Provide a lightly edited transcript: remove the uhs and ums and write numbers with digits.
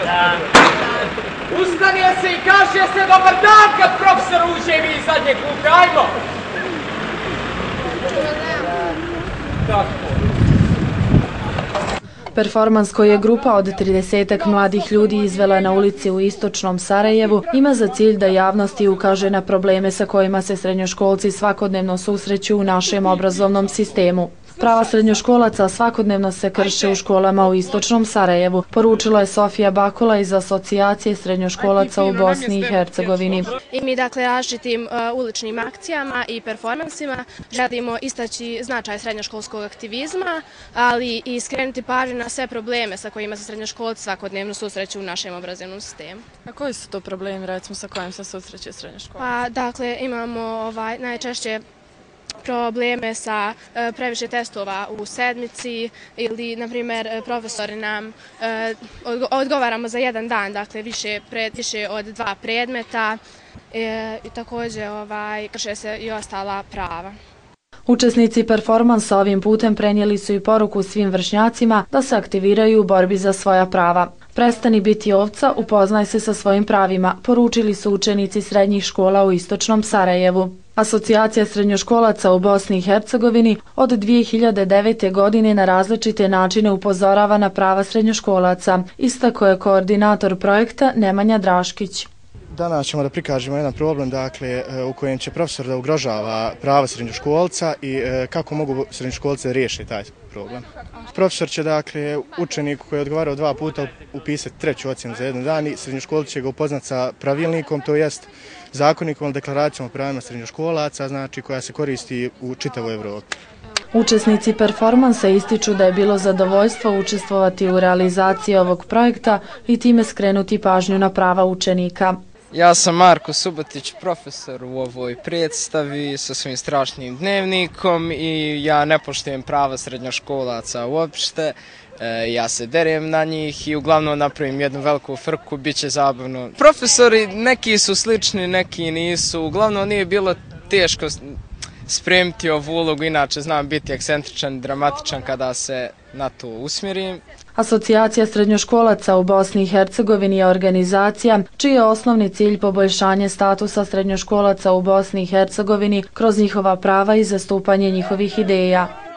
Ustane se i kaže se dobar dan kad profesor uđe i vi iz zadnje klupe, ajmo! Performans koji je grupa od 30 mladih ljudi izvela na ulici u istočnom Sarajevu ima za cilj da javnosti ukaže na probleme sa kojima se srednjoškolci svakodnevno susreću u našem obrazovnom sistemu. Prava srednjoškolaca svakodnevno se krše u školama u istočnom Sarajevu, poručila je Sofija Bakula iz Asocijacije srednjoškolaca u Bosni i Hercegovini. I mi dakle različitim uličnim akcijama i performansima želimo istaći značaj srednjoškolskog aktivizma, ali i skrenuti pažnju na sve probleme sa kojima se srednjoškolci svakodnevno susreću u našem obrazovnom sistemu. A koji su to problemi, recimo, sa kojim se susreće srednjoškolac? Pa dakle imamo najčešće probleme sa previše testova u sedmici ili, na primjer, profesori nam odgovaramo za jedan dan, dakle više od 2 predmeta i također krše se i ostala prava. Učesnici performansa ovim putem prenijeli su i poruku svim vršnjacima da se aktiviraju u borbi za svoja prava. Prestani biti ovca, upoznaj se sa svojim pravima, poručili su učenici srednjih škola u istočnom Sarajevu. Asocijacija srednjoškolaca u Bosni i Hercegovini od 2009. godine na različite načine upozorava na prava srednjoškolaca, istakao je koordinator projekta Nemanja Draškić. Danas ćemo da prikažemo jedan problem, dakle, u kojem će profesor da ugrožava prava srednjoškolca i kako mogu srednjoškolci da riješe taj problem. Profesor će, dakle, učeniku koji je odgovarao 2 puta upisati 3. ocjenu za jedan dan i srednjoškolac će ga upoznati sa pravilnikom, to jest zakonikom ili deklaracijom o pravima srednjoškolaca, znači koja se koristi u čitavoj Evropi. Učesnici performansa ističu da je bilo zadovoljstvo učestvovati u realizaciji ovog projekta i time skrenuti pažnju na prava učenika. Ja sam Marko Subotić, profesor u ovoj predstavi sa svojim strašnim dnevnikom i ja ne poštujem prava srednjoškolaca uopšte. Ja se derem na njih i uglavnom napravim jednu veliku frku, bit će zabavno. Profesori neki su slični, neki nisu, uglavnom nije bilo teško spremiti ovu ulogu, inače znam biti ekscentričan i dramatičan kada se na to usmjerim. Asocijacija srednjoškolaca u Bosni i Hercegovini je organizacija čiji je osnovni cilj poboljšanje statusa srednjoškolaca u Bosni i Hercegovini kroz njihova prava i zastupanje njihovih ideja.